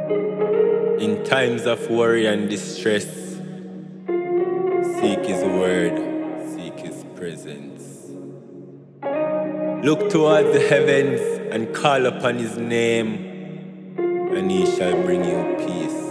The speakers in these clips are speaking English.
In times of worry and distress, seek His word, seek His presence. Look towards the heavens and call upon His name, and He shall bring you peace.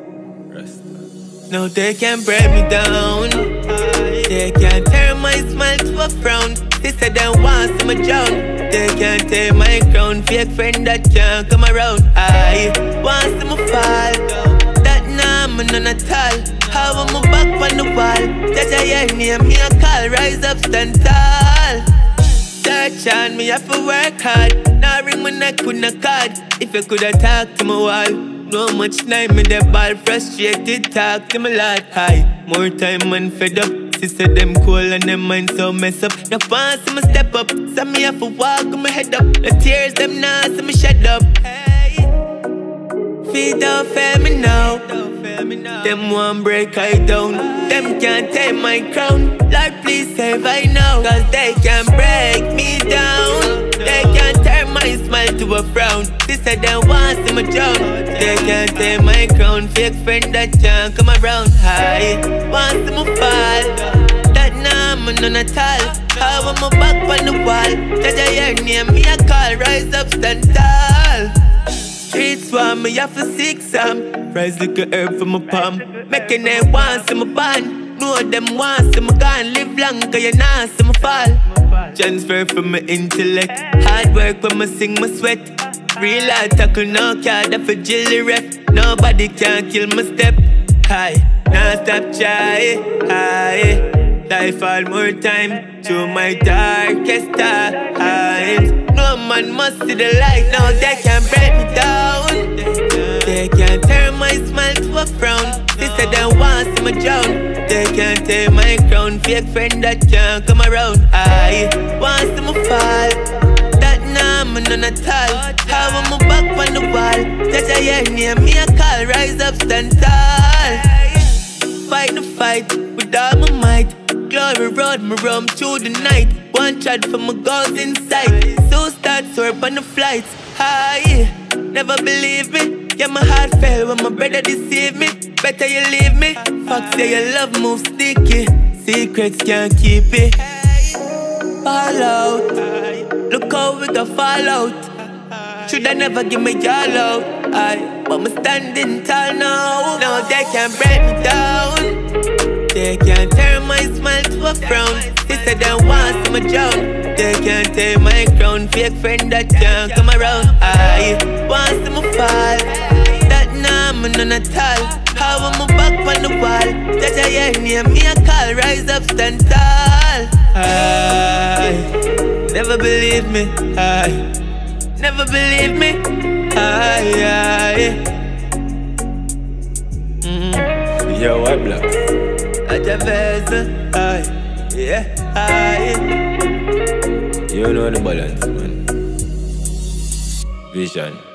Rasta. No, they can't break me down. They can't turn my smile to a frown. They said they want to see me drown. They can't take my crown. Fake friend that can't come around. I want to see me fall. That nah, me none at all. How am I back on the wall? Jaja your name, me a call. Rise up, stand tall. Search on me, have to work hard. Now ring my neck with a card. If you coulda talk to my wall. No much time in the ball, frustrated, talk to my lord. Hi, more time and fed up. Sister them cool and them mind so mess up. No fun, see me step up. So me have to walk with my head up. The tears them now, so me shut up. Hey, feet don't fail me now. Them one break I down. Them can't take my crown. Lord please save I now. Cause they can't break me down. They can't turn my smile to a frown. Sister them want see me drown. They can't take my crown. Fake friend that can't come around. Hi, want see me fall. That nah, me none at all. How am I back on the wall? Jaja your name, me a call. Rise up, stand tall. Streets want me, have to seek some. Rise like a herb from my palm. Making them want see me born. Know them want see me gone. Live long, cause you not see me fall. Transfer from my intellect. Hard work when I sing my sweat. Real hard tackle, no card, I feel jelly ref. Nobody can kill my step. Hi, now stop try. Hi, life all more time. Through my darkest times. No man must see the light. Now they can't break me down. They can't turn my smile to a frown. They said they want to see me drown. They can't take my crown. Fake friend that can't come around. I want to see me fall. That nah, me none at all. How am I back on the wall? Jaja your name, me a call. Rise up, stand tall. Fight the fight with all my might. Glory road, me roam through the night. One shot for my goals in sight. So start swerve on the flights. Hi, never believe me. Yeah, my heart fell when my brother deceived me. Better you leave me. Fuck say your love move sneaky. Secrets can't keep it. Fall out. Look how we got fall out. Should I never give me y'all out? But me standing tall now. Now they can't break me down. They can't turn my smile to a frown. They said they want to see me drown. They can't take my crown. Fake friend that can't come around. I want to see me fall. That nah, me none at all. How am I back on the wall? Jaja your name, me a call. Rise up, stand tall. I never believe me. I never believe me. Yo, I block. Yeah, you know the balance, man. Vision.